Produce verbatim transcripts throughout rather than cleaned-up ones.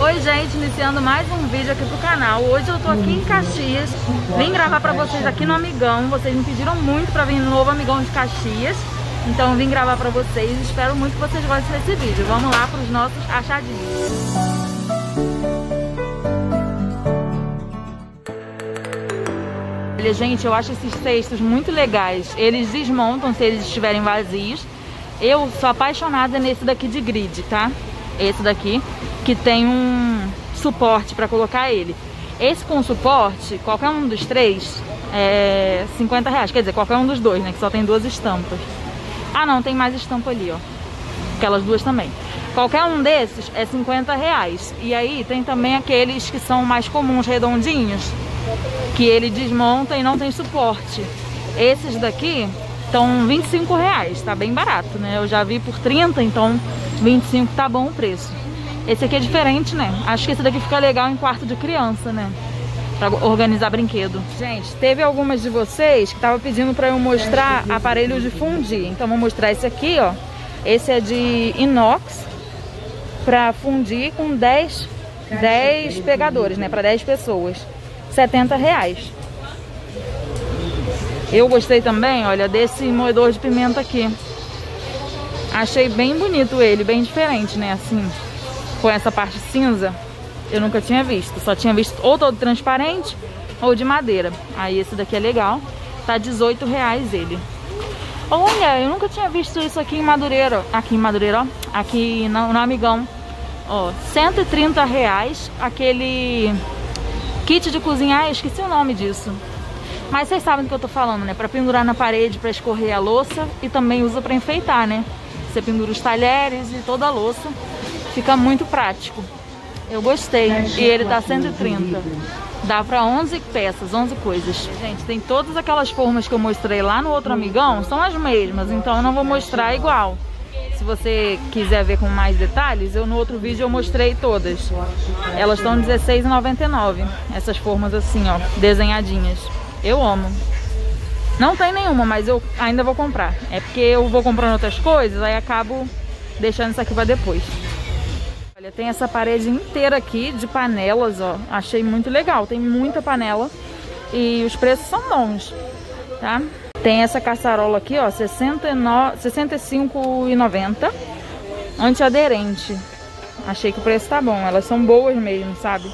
Oi gente, iniciando mais um vídeo aqui pro canal. Hoje eu tô aqui em Caxias, vim gravar pra vocês aqui no Amigão. Vocês me pediram muito pra vir no novo Amigão de Caxias, então eu vim gravar pra vocês. Espero muito que vocês gostem desse vídeo. Vamos lá pros nossos achadinhos. Olha gente, eu acho esses cestos muito legais. Eles desmontam se eles estiverem vazios. Eu sou apaixonada nesse daqui de grid, tá? Esse daqui, que tem um suporte para colocar ele. Esse com suporte, qualquer um dos três, é cinquenta reais. Quer dizer, qualquer um dos dois, né? Que só tem duas estampas. Ah não, tem mais estampa ali, ó. Aquelas duas também. Qualquer um desses é cinquenta reais. E aí tem também aqueles que são mais comuns, redondinhos, que ele desmonta e não tem suporte. Esses daqui estão vinte e cinco reais, tá bem barato, né? Eu já vi por trinta, então vinte e cinco tá bom o preço. Esse aqui é diferente, né? Acho que esse daqui fica legal em quarto de criança, né? Pra organizar brinquedo. Gente, teve algumas de vocês que estavam pedindo pra eu mostrar aparelho de fundir. Então vou mostrar esse aqui, ó. Esse é de inox pra fundir com dez, dez pegadores, né? Pra dez pessoas. setenta reais. Eu gostei também, olha, desse moedor de pimenta aqui. Achei bem bonito ele, bem diferente, né? Assim, com essa parte cinza, eu nunca tinha visto. Só tinha visto ou todo transparente ou de madeira. Aí esse daqui é legal. Tá dezoito reais ele. Olha, eu nunca tinha visto isso aqui em Madureira. Aqui em Madureira, ó. Aqui no, no Amigão. Ó, cento e trinta reais. Aquele kit de cozinhar, eu esqueci o nome disso. Mas vocês sabem do que eu tô falando, né? Pra pendurar na parede, pra escorrer a louça. E também usa pra enfeitar, né? Você pendura os talheres e toda a louça. Fica muito prático. Eu gostei. E ele tá cento e trinta. Dá pra onze peças, onze coisas. Gente, tem todas aquelas formas que eu mostrei lá no outro Amigão. São as mesmas, então eu não vou mostrar igual. Se você quiser ver com mais detalhes, eu no outro vídeo eu mostrei todas. Elas estão dezesseis reais e noventa e nove centavos. Essas formas assim, ó, desenhadinhas. Eu amo. Não tem nenhuma, mas eu ainda vou comprar. É porque eu vou comprando outras coisas, aí acabo deixando isso aqui pra depois. Olha, tem essa parede inteira aqui de panelas, ó. Achei muito legal, tem muita panela. E os preços são bons, tá? Tem essa caçarola aqui, ó, sessenta e cinco reais e noventa centavos. Antiaderente. Achei que o preço tá bom, elas são boas mesmo, sabe?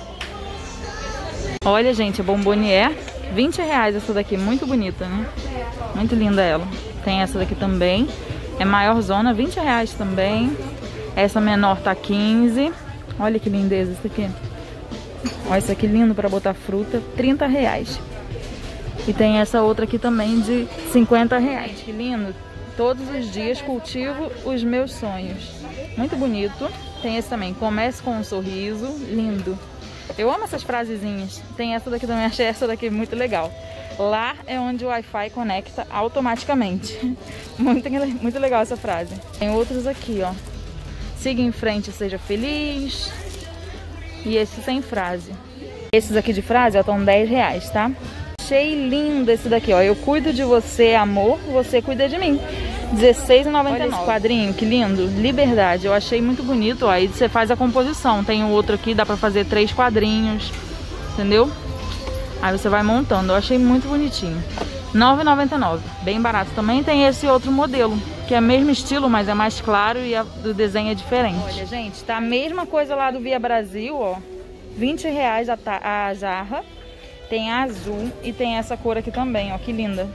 Olha, gente, a Bombonier, vinte reais essa daqui, muito bonita, né? Muito linda ela. Tem essa daqui também, é maior zona, vinte reais também. Essa menor tá quinze. Olha que lindeza isso aqui. Olha isso aqui lindo pra botar fruta, trinta reais. E tem essa outra aqui também de cinquenta reais. Que lindo. Todos os dias cultivo os meus sonhos. Muito bonito. Tem esse também, comece com um sorriso, lindo. Eu amo essas frasezinhas. Tem essa daqui também, achei essa daqui muito legal. Lá é onde o Wi-Fi conecta automaticamente. Muito, muito legal essa frase. Tem outros aqui, ó. Siga em frente, seja feliz. E esse sem frase. Esses aqui de frase, ó, estão dez reais, tá? Achei lindo esse daqui, ó. Eu cuido de você, amor, você cuida de mim. dezesseis reais e noventa e nove centavos. Olha esse quadrinho, que lindo. Liberdade, eu achei muito bonito, ó. Aí você faz a composição. Tem um outro aqui, dá pra fazer três quadrinhos. Entendeu? Aí você vai montando. Eu achei muito bonitinho. nove reais e noventa e nove centavos. Bem barato. Também tem esse outro modelo, que é o mesmo estilo, mas é mais claro e a, o desenho é diferente. Olha, gente, tá a mesma coisa lá do Via Brasil, ó. vinte reais a, a jarra. Tem a azul e tem essa cor aqui também, ó, que linda.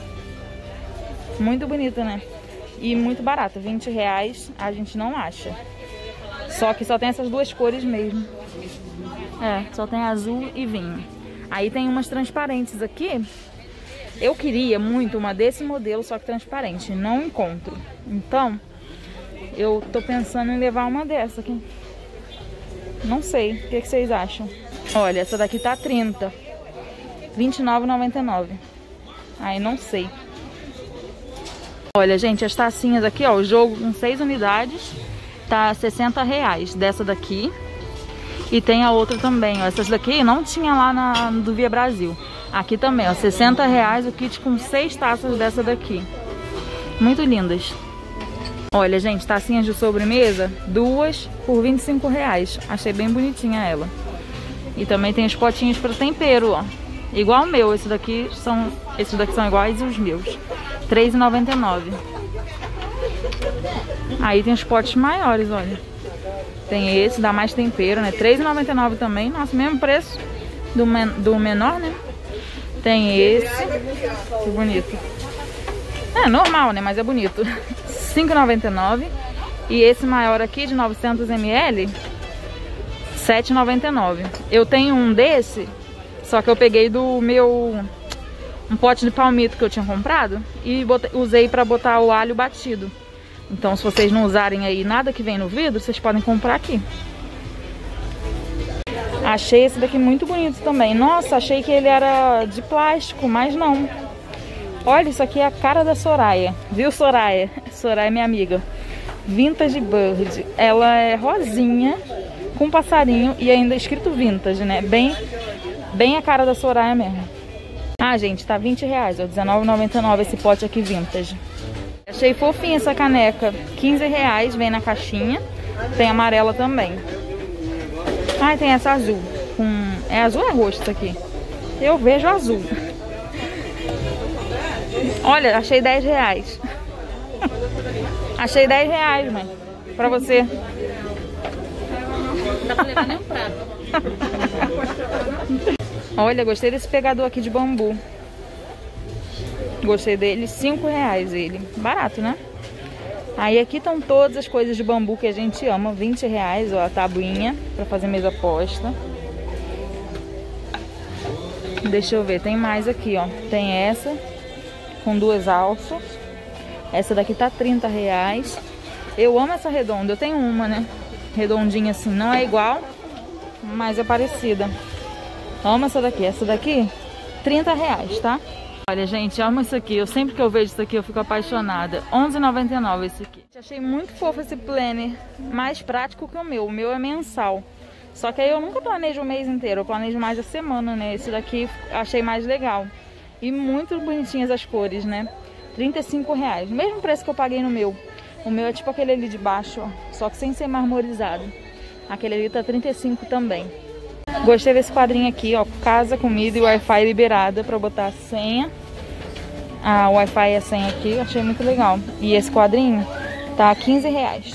Muito bonita, né? E muito barata, vinte reais a gente não acha. Só que só tem essas duas cores mesmo. É, só tem azul e vinho. Aí tem umas transparentes aqui. Eu queria muito uma desse modelo, só que transparente. Não encontro. Então, eu tô pensando em levar uma dessa aqui. Não sei, o que, que vocês acham? Olha, essa daqui tá trinta. vinte e nove reais e noventa e nove centavos. Aí não sei. Olha, gente, as tacinhas aqui, ó, o jogo com seis unidades tá sessenta reais dessa daqui. E tem a outra também, ó. Essas daqui não tinha lá na, do Via Brasil. Aqui também, ó, sessenta reais o kit com seis taças dessa daqui. Muito lindas. Olha, gente, tacinhas de sobremesa, duas por vinte e cinco reais. Achei bem bonitinha ela. E também tem os potinhos para tempero, ó. Igual o meu, esse daqui são, esses daqui são iguais os meus. três reais e noventa e nove centavos. Aí tem os potes maiores, olha. Tem esse, dá mais tempero, né? três reais e noventa e nove centavos também. Nossa, mesmo preço do, men do menor, né? Tem esse. Que bonito. É normal, né? Mas é bonito. cinco reais e noventa e nove centavos. E esse maior aqui, de novecentos mililitros, sete reais e noventa e nove centavos. Eu tenho um desse, só que eu peguei do meu... um pote de palmito que eu tinha comprado e botei, usei pra botar o alho batido. Então, se vocês não usarem aí nada que vem no vidro, vocês podem comprar aqui. Achei esse daqui muito bonito também. Nossa, achei que ele era de plástico, mas não. Olha, isso aqui é a cara da Soraya. Viu, Soraya? Soraya é minha amiga. Vintage Bird. Ela é rosinha, com passarinho e ainda escrito vintage, né? Bem, bem a cara da Soraya mesmo. Ah, gente, tá vinte reais, ó, dezenove reais e noventa e nove esse pote aqui vintage. Achei fofinha essa caneca, quinze reais, vem na caixinha. Tem amarela também. Ah, tem essa azul. Com... É azul ou é roxo isso aqui? Eu vejo azul. Olha, achei dez reais. Achei dez reais, mãe. Pra você. Não dá pra levar nem um prato. Olha, gostei desse pegador aqui de bambu. Gostei dele, cinco reais ele. Barato, né? Aí aqui estão todas as coisas de bambu que a gente ama. vinte reais, ó, a tabuinha pra fazer mesa posta. Deixa eu ver, tem mais aqui, ó. Tem essa, com duas alças. Essa daqui tá trinta reais. Eu amo essa redonda, eu tenho uma, né? Redondinha assim, não é igual, mas é parecida. Amo essa daqui, essa daqui, trinta reais, tá? Olha, gente, amo isso aqui. Eu sempre que eu vejo isso aqui, eu fico apaixonada. onze reais e noventa e nove centavos esse aqui. Achei muito fofo esse planner. Mais prático que o meu. O meu é mensal. Só que aí eu nunca planejo o mês inteiro. Eu planejo mais a semana, né? Esse daqui achei mais legal. E muito bonitinhas as cores, né? trinta e cinco reais. Mesmo preço que eu paguei no meu. O meu é tipo aquele ali de baixo, ó. Só que sem ser marmorizado. Aquele ali tá trinta e cinco também. Gostei desse quadrinho aqui, ó, casa, comida e Wi-Fi liberada pra botar a senha. A Wi-Fi e a senha aqui, achei muito legal. E esse quadrinho tá quinze reais.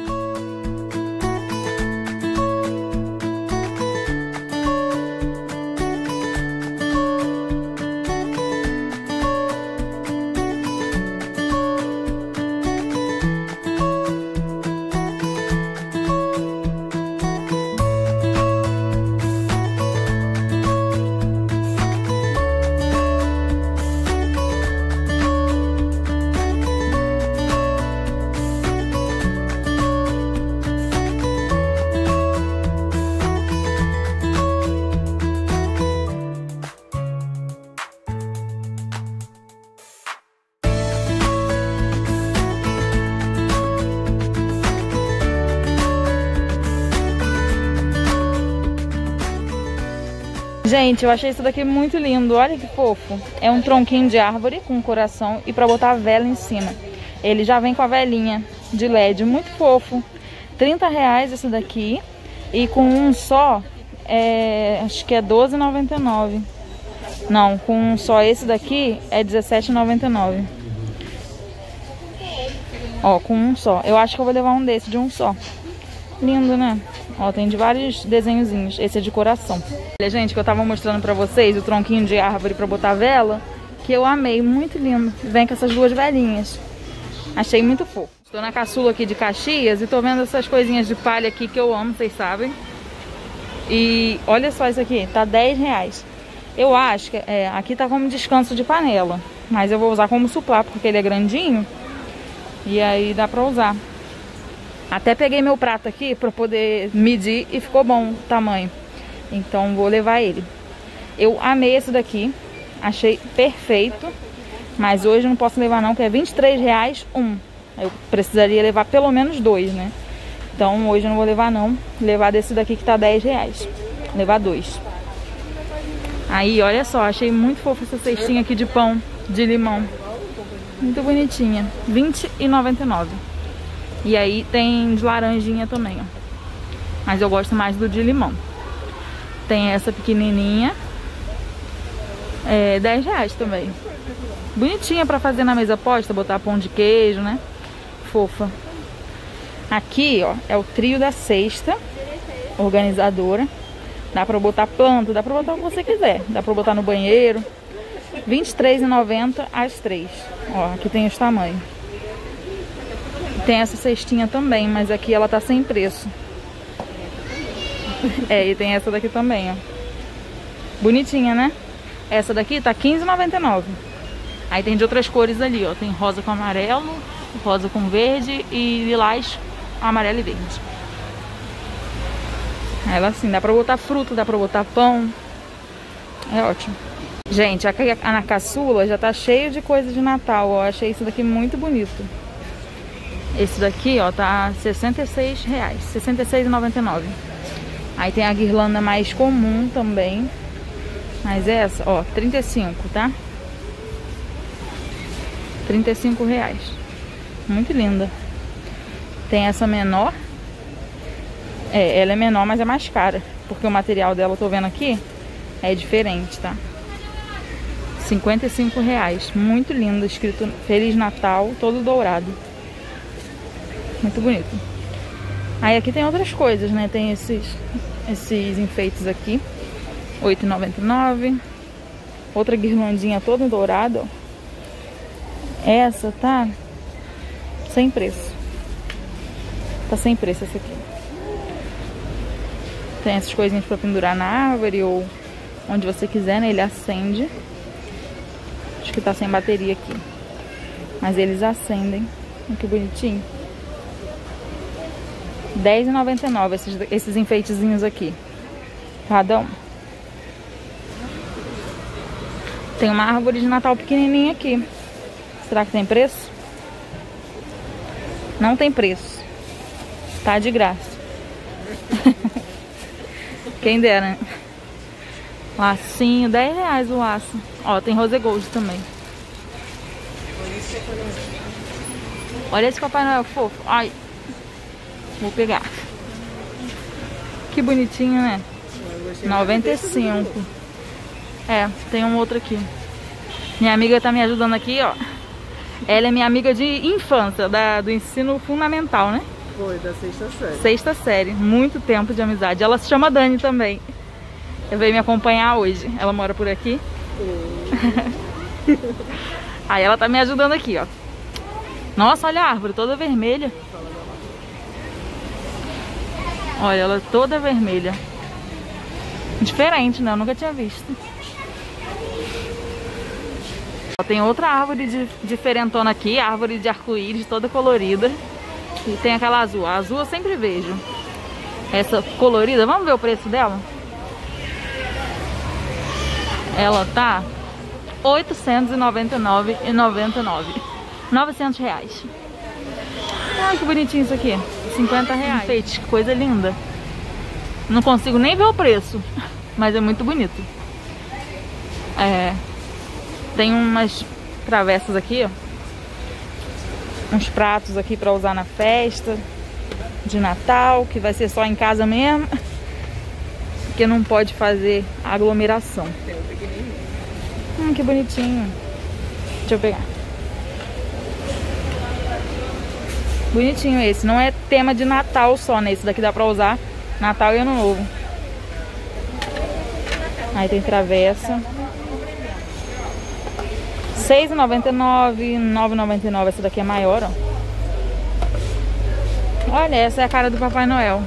Gente, eu achei isso daqui muito lindo, olha que fofo. É um tronquinho de árvore com um coração e pra botar a vela em cima. Ele já vem com a velinha de L E D, muito fofo. trinta reais esse daqui. E com um só, é, acho que é doze reais e noventa e nove centavos. Não, com um só esse daqui é dezessete reais e noventa e nove centavos. Ó, com um só. Eu acho que eu vou levar um desse de um só. Lindo, né? Ó, tem de vários desenhozinhos. Esse é de coração. Olha, gente, que eu tava mostrando pra vocês o tronquinho de árvore pra botar vela, que eu amei, muito lindo. Vem com essas duas velinhas. Achei muito fofo. Estou na caçula aqui de Caxias e tô vendo essas coisinhas de palha aqui que eu amo, vocês sabem. E olha só isso aqui, tá dez reais. Eu acho que é, aqui tá como descanso de panela, mas eu vou usar como suplá porque ele é grandinho. E aí dá pra usar. Até peguei meu prato aqui pra poder medir e ficou bom o tamanho. Então vou levar ele. Eu amei esse daqui. Achei perfeito. Mas hoje não posso levar não, porque é vinte e três reais um. Eu precisaria levar pelo menos dois, né? Então hoje eu não vou levar não. Vou levar desse daqui que tá dez reais. Vou levar dois. Aí, olha só. Achei muito fofo essa cestinha aqui de pão de limão. Muito bonitinha. vinte reais e noventa e nove centavos. E aí tem de laranjinha também, ó. Mas eu gosto mais do de limão. Tem essa pequenininha. É, dez reais também. Bonitinha pra fazer na mesa posta, botar pão de queijo, né? Fofa. Aqui, ó, é o trio da cesta organizadora. Dá pra botar planta, dá pra botar o que você quiser. Dá pra botar no banheiro. vinte e três reais e noventa centavos as três. Ó, aqui tem os tamanhos. Tem essa cestinha também, mas aqui ela tá sem preço. É, e tem essa daqui também, ó. Bonitinha, né? Essa daqui tá quinze reais e noventa e nove centavos. Aí tem de outras cores ali, ó. Tem rosa com amarelo, rosa com verde e lilás, amarelo e verde. Ela assim, dá pra botar fruta, dá pra botar pão. É ótimo. Gente, aqui na caçula já tá cheio de coisa de Natal, ó. Achei isso daqui muito bonito. Esse daqui, ó, tá sessenta e seis reais, sessenta e seis reais e noventa e nove centavos. Aí tem a guirlanda mais comum também. Mas essa, ó, trinta e cinco, tá? trinta e cinco reais. Muito linda. Tem essa menor. É, ela é menor, mas é mais cara. Porque o material dela, eu tô vendo aqui, é diferente, tá? cinquenta e cinco reais. Muito linda, escrito Feliz Natal, todo dourado. Muito bonito. Aí aqui tem outras coisas, né? Tem esses, esses enfeites aqui. oito reais e noventa e nove centavos. Outra guirlandinha toda dourada, ó. Essa tá sem preço. Tá sem preço essa aqui. Tem essas coisinhas pra pendurar na árvore ou onde você quiser, né? Ele acende. Acho que tá sem bateria aqui. Mas eles acendem. Olha que bonitinho. dez reais e noventa e nove centavos esses, esses enfeitezinhos aqui. Cada um. Tem uma árvore de Natal pequenininha aqui. Será que tem preço? Não tem preço. Tá de graça. Quem dera, né? Lacinho, dez reais o laço. Ó, tem Rose Gold também. Olha esse Papai Noel fofo. Ai. Vou pegar. Que bonitinho, né? noventa e cinco. É, tem um outro aqui. Minha amiga tá me ajudando aqui, ó. Ela é minha amiga de infância, da, do ensino fundamental, né? Foi, da sexta série. Sexta série. Muito tempo de amizade. Ela se chama Dani também. Eu veio me acompanhar hoje. Ela mora por aqui. Aí ela tá me ajudando aqui, ó. Nossa, olha a árvore, toda vermelha. Olha, ela toda vermelha. Diferente, né? Eu nunca tinha visto. Tem outra árvore de, diferentona aqui, árvore de arco-íris, toda colorida. E tem aquela azul. A azul eu sempre vejo. Essa colorida, vamos ver o preço dela? Ela tá oitocentos e noventa e nove reais e noventa e nove centavos. novecentos reais. Ai, que bonitinho isso aqui. cinquenta reais. Enfeite, que coisa linda. Não consigo nem ver o preço, mas é muito bonito. É, tem umas travessas aqui, ó. Uns pratos aqui pra usar na festa de Natal, que vai ser só em casa mesmo, porque não pode fazer aglomeração. Hum, que bonitinho. Deixa eu pegar. Bonitinho esse. Não é tema de Natal só, né? Esse daqui dá pra usar Natal e Ano Novo. Aí tem travessa. seis reais e noventa e nove centavos, nove reais e noventa e nove centavos. Essa daqui é maior, ó. Olha, essa é a cara do Papai Noel.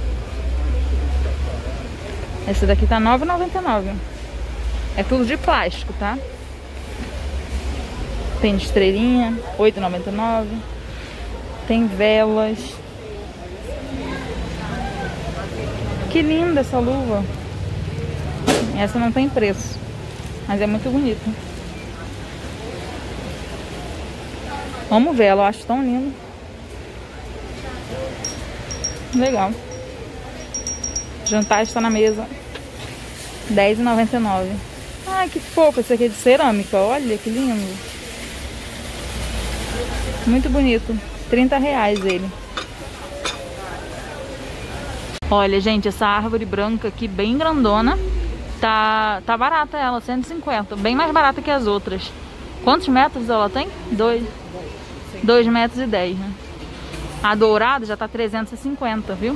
Essa daqui tá nove reais e noventa e nove centavos. É tudo de plástico, tá? Tem estrelinha, oito reais e noventa e nove centavos. Tem velas. Que linda essa luva. Essa não tem preço, mas é muito bonita. Amo vela, eu acho tão lindo. Legal. O jantar está na mesa. dez reais e noventa e nove centavos. Ai, que fofo. Esse aqui é de cerâmica. Olha que lindo. Muito bonito. trinta reais ele. Olha, gente, essa árvore branca aqui, bem grandona, tá, tá barata ela, cento e cinquenta. Bem mais barata que as outras. Quantos metros ela tem? Dois. Dois metros e dez, né? A dourada já tá trezentos e cinquenta, viu?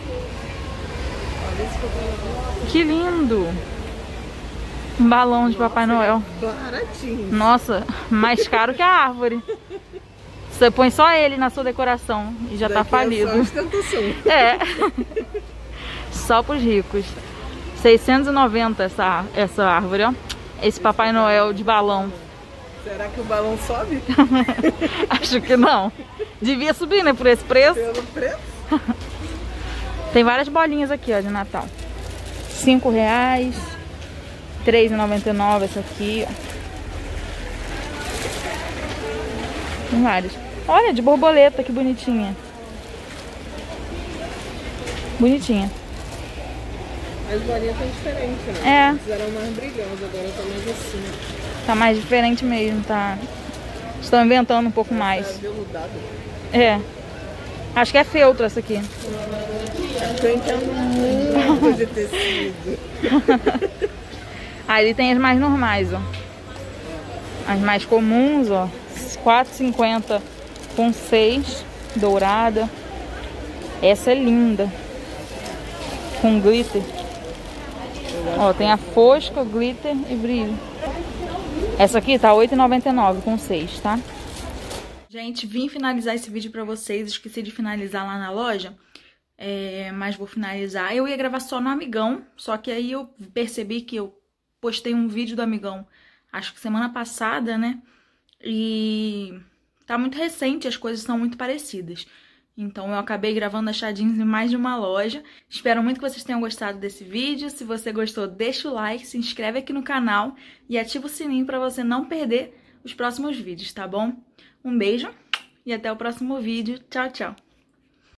Que lindo! Um balão de Papai Noel. Baratinho. Nossa, mais caro que a árvore. Você põe só ele na sua decoração e já tá falido. É, só ostentação. É. Só pros ricos. seiscentos e noventa essa, essa árvore, ó. Esse Papai Noel de balão. Será que o balão sobe? Acho que não. Devia subir, né? Por esse preço. Pelo preço? Tem várias bolinhas aqui, ó, de Natal. cinco reais. três reais e noventa e nove essa aqui, ó. Tem várias. Olha, de borboleta, que bonitinha. Bonitinha. As bolinhas estão diferentes, né? É. Eles eram mais brilhosas, agora tá mais assim. Tá mais diferente mesmo, tá? Estão inventando um pouco mais. Tá veludado. É. Acho que é feltro essa aqui. Eu entendo muito de tecido. Aí tem as mais normais, ó. As mais comuns, ó. quatro reais e cinquenta com seis, dourada. Essa é linda. Com glitter. Ó, tem a fosca, glitter e brilho. Essa aqui tá oito reais e noventa e nove com seis, tá? Gente, vim finalizar esse vídeo pra vocês. Esqueci de finalizar lá na loja. É, mas vou finalizar. Eu ia gravar só no Amigão. Só que aí eu percebi que eu postei um vídeo do Amigão, acho que semana passada, né? E tá muito recente, as coisas são muito parecidas. Então eu acabei gravando achadinhos em mais de uma loja. Espero muito que vocês tenham gostado desse vídeo. Se você gostou, deixa o like, se inscreve aqui no canal e ativa o sininho para você não perder os próximos vídeos, tá bom? Um beijo e até o próximo vídeo. Tchau, tchau!